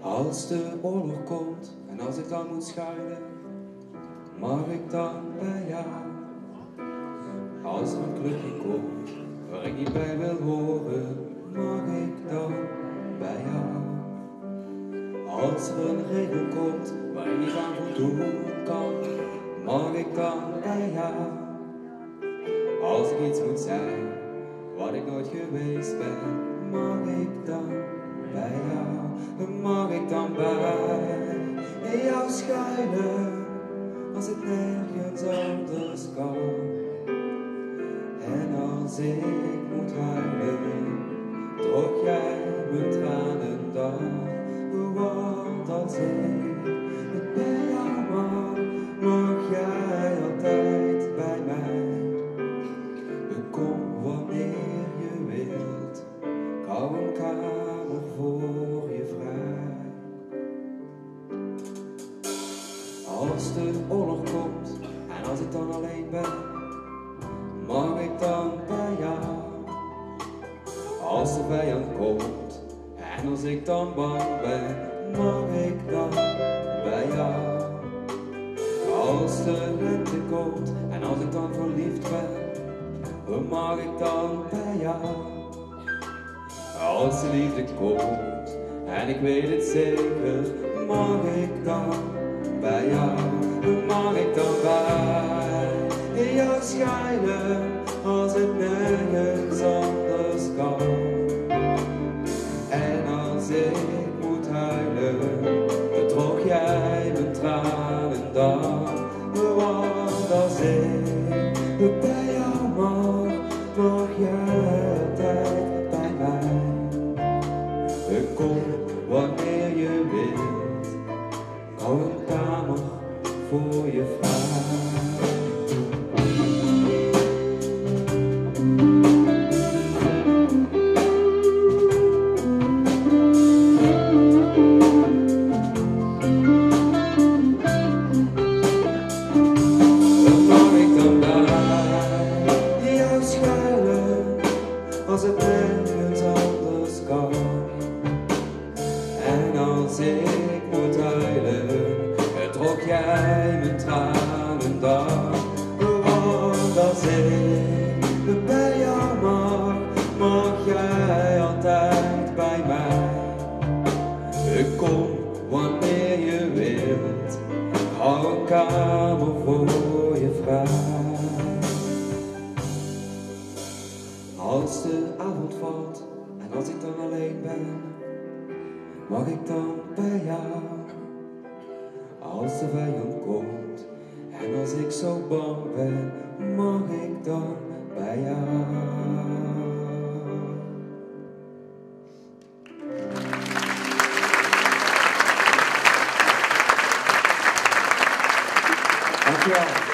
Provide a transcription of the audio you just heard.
Als de oorlog komt en als ik dan moet schuilen, mag ik dan bij jou? Als er een clubje komt waar ik niet bij wil horen, mag ik dan bij jou? Als er een regel komt waar ik niet aan voldoen kan, mag ik dan bij jou? Als ik iets moet zijn wat ik nooit geweest ben, mag ik dan bij jou? Mag ik dan bij jou schuilen als ik nergens anders kan? En als ik moet huilen, drog jij mijn tranen dan? Want als ik bij jou mag jij altijd bij mij. Kom wanneer je wilt, ik hou een kamer voor je vrij. Als de oorlog komt en als ik dan alleen ben, mag ik dan bij jou? Als de vijand komt en als ik dan bang ben, mag ik dan bij jou? Als de lente komt en als ik dan verliefd ben, mag ik dan bij jou? Als de liefde komt en ik weet het zeker, mag ik dan bij jou? Mag ik dan bij jou schijnen als het nergens anders kan? En als ik moet huilen, bedrog jij mijn tranen dan? Want als ik bij jou mag jij altijd bij mij. Kom wanneer je wilt, ik hou een kamer voor je vrij. Als het nergens anders kan. En als ik moet huilen, trok jij mijn tranen dan? Want als ik bij jou mag jij altijd bij mij. Kom wanneer je wilt, ik hou een kamer voor je vrij. Als de avond valt en als ik dan alleen ben, mag ik dan bij jou? Als de vijand komt en als ik zo bang ben, mag ik dan bij jou? Dankjewel.